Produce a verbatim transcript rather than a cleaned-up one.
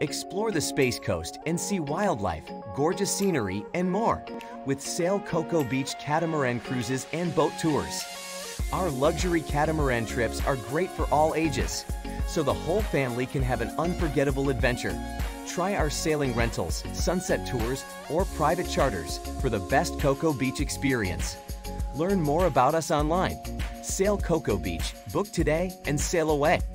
Explore the Space Coast and see wildlife, gorgeous scenery, and more with Sail Cocoa Beach catamaran cruises and boat tours. Our luxury catamaran trips are great for all ages, so the whole family can have an unforgettable adventure. Try our sailing rentals, sunset tours, or private charters for the best Cocoa Beach experience. Learn more about us online. Sail Cocoa Beach. Book today and sail away.